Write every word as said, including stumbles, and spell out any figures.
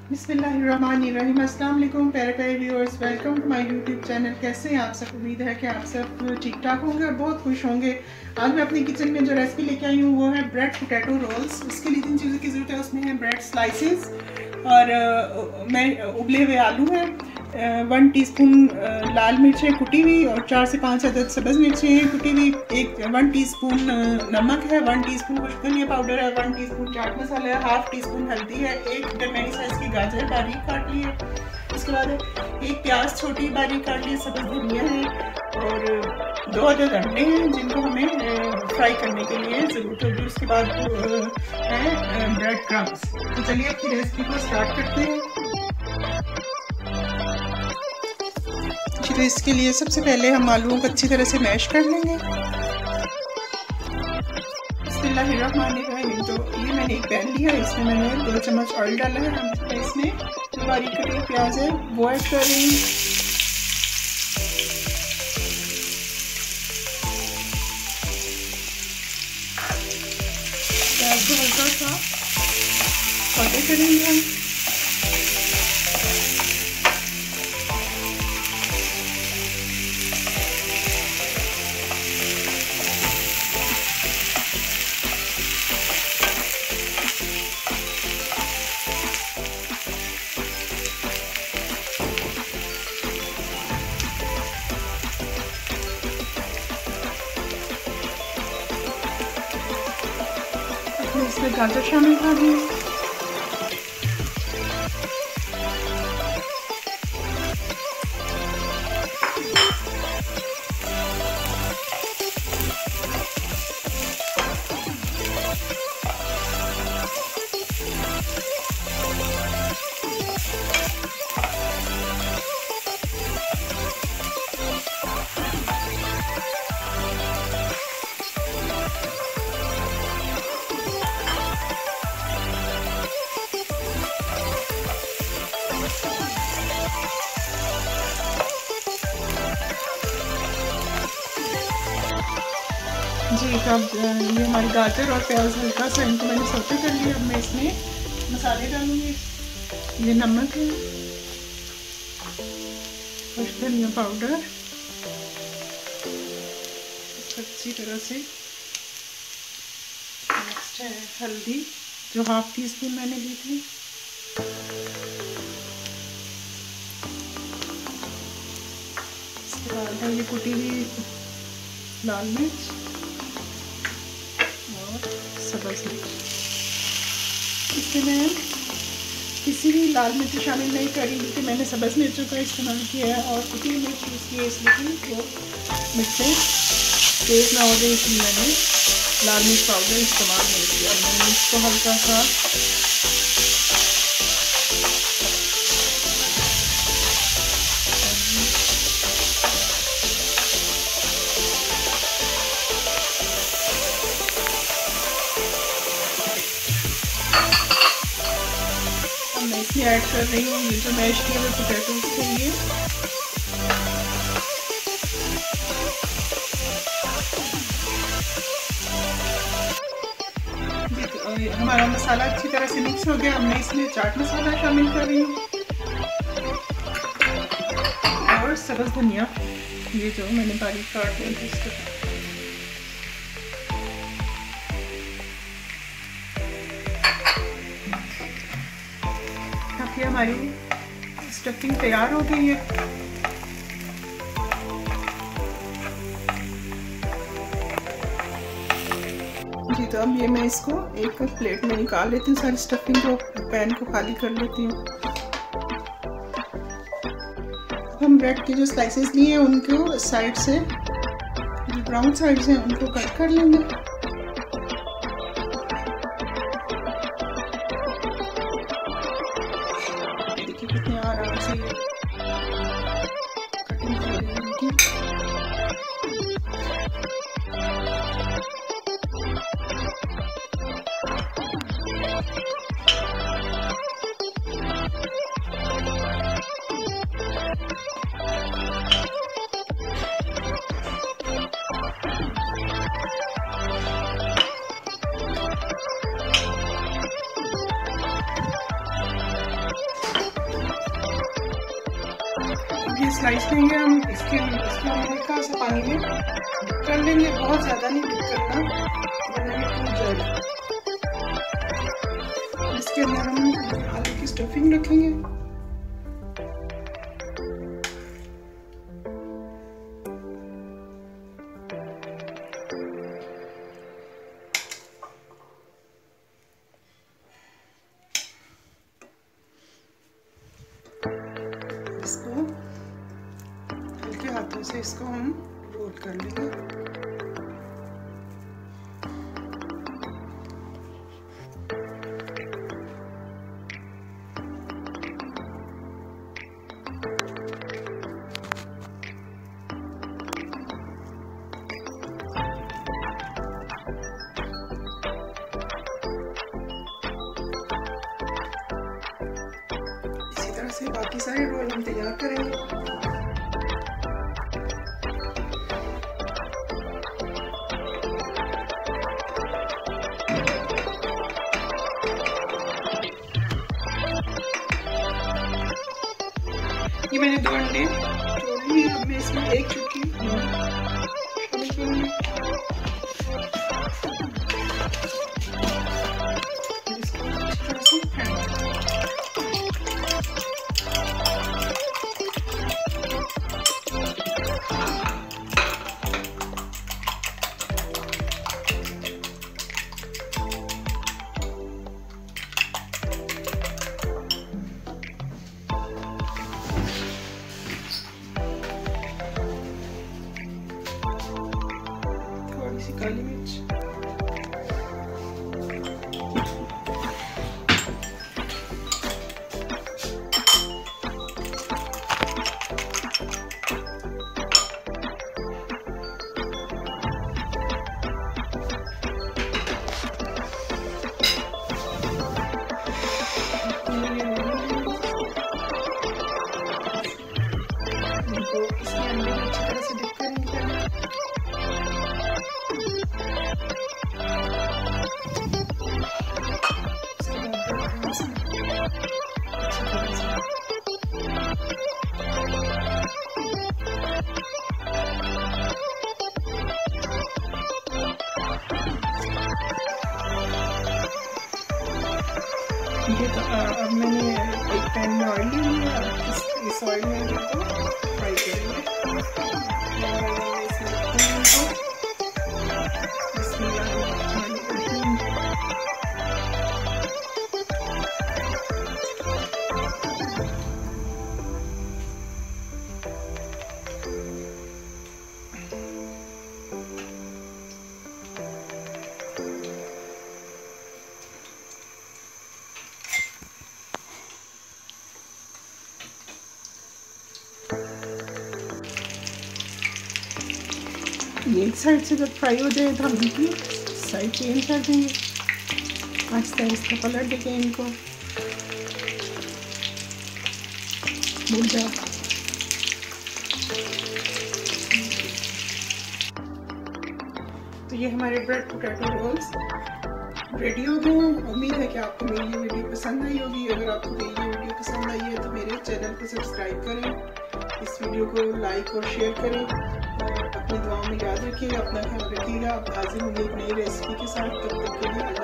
बिस्मिल्लाहिर्रहमानिर्रहीम। अस्सलाम वालेकुम प्यारे प्यारे viewers, welcome to my YouTube channel. कैसे हैं आप सब? उम्मीद है कि आप सब ठीक ठाक होंगे और बहुत खुश होंगे। आज मैं अपनी किचन में जो रेसिपी लेके आई हूँ वो है ब्रेड पोटैटो रोल्स। उसके लिए जिन चीज़ों की ज़रूरत है उसमें है ब्रेड स्लाइसेस और मैं उबले हुए आलू हैं, वन टीस्पून लाल मिर्चें कुटी हुई और चार से पाँच अदद सब्ज़ मिर्चें हैं कुटी हुई, एक वन टीस्पून नमक है, वन टीस्पून खुश्क धनिया पाउडर है, वन टीस्पून चाट मसाला है, हाफ टी स्पून हल्दी है, एक दरमियानी साइज़ की गाजर बारीक काट ली है। उसके बाद एक प्याज छोटी बारीक काट ली, सब्ज़ धनिया है और दो अदद अंडे हैं जिनको हमें फ्राई करने के लिए ज़रूरत होगी। उसके बाद है ब्रेड क्रम्स। तो चलिए अपनी रेसिपी को स्टार्ट करते हैं। तो इसके लिए सबसे पहले हम आलूओं को अच्छी तरह से मैश कर लेंगे। बिस्मिल्लाहिर्रहमानिर्रहीम। तो ये मैंने एक पैन लिया, इसमें मैंने दो चम्मच ऑयल डाला है। हम इसमें जो बारीक कटी प्याज है वो ऐड कर रही हूँ। प्याज को हल्का सा सौटे करेंगे हम। इसमें गाजर शामिल कर दी। जी, अब ये हमारी गाजर और प्याज हल्का सा इनको मैंने सौटे कर लिया। अब मैं इसमें मसाले डालूंगी। ये नमक है, खुश्क धनिया पाउडर, अच्छी तरह से। नेक्स्ट है हल्दी जो हाफ टी स्पून मैंने ली थी। इसके बाद है ये कुटी हुई लाल मिर्च और सब्ज़ मिर्च। इसमें मैं किसी भी लाल मिर्च शामिल नहीं करी क्योंकि मैंने सब्ज़ मिर्चों का इस्तेमाल किया है और कुटी हुई मिर्च यूज़ की है, इसलिए वो मिर्चें तेज़ ना हो जाए इसलिए मैंने लाल मिर्च पाउडर इस्तेमाल नहीं किया। मैंने इसको हल्का सा मैं इसमें ऐड कर रही हूँ ये जो मैश किए हुए पोटैटोज के लिए। हमारा मसाला अच्छी तरह से मिक्स हो गया। अब मैं इसमें चाट मसाला शामिल कर रही हूँ और सब्ज़ धनिया, ये जो मैंने बारीक काट लिया था इसको। ये हमारी स्टफिंग तैयार हो गई है। जी, तो अब ये मैं इसको एक प्लेट में निकाल लेती हूँ। सारी स्टफिंग को, पैन को खाली कर लेती हूँ। हम ब्रेड के जो स्लाइसेस लिए हैं उनको साइड से, जो ब्राउन साइड से उनको कट कर लेंगे। कितने आराम से कटिंग कर रही है उनकी। ये स्लाइस लेंगे हम, इसके इसको हम हल्का सा पानी में कर लेंगे, बहुत ज़्यादा नहीं डिप करना वरना ये टूट जाएगा। इसके अंदर हम आलू की स्टफिंग रखेंगे। इसको हल्के हाथों से इसको हम रोल कर लेंगे। इसी तरह से बाकी सारे रोल हम तैयार करेंगे। ये मैंने दो अंडे तोड़ लिए, अब मैं इसमें एक चुटकी काली मिर्च, इसमें अंडे को अच्छी तरह से डिप करेंगे। ये तो अब मैंने एक पैन में ऑयल ले लिया, इस, इस ऑयल में इसको फ्राई करेंगे। ये एक साइड से जब फ्राई हो जाए तो हम इनकी साइड चेंज कर देंगे, आहिस्ता आहिस्ता पलट देंगे इनको। भूल जाओ। तो ये हमारे ब्रेड पोटैटो रोल्स रेडी हो गए हैं। उम्मीद है कि आपको मेरी ये वीडियो पसंद आई होगी। अगर आपको मेरी ये वीडियो पसंद आई है तो मेरे चैनल को सब्सक्राइब करें, इस वीडियो को लाइक और शेयर करें और अपनी दुआओं में याद रखिएगा, अपना ख्याल रखिएगा। आप हाजिर होंगे एक नई रेसिपी के साथ, तब तक के लिए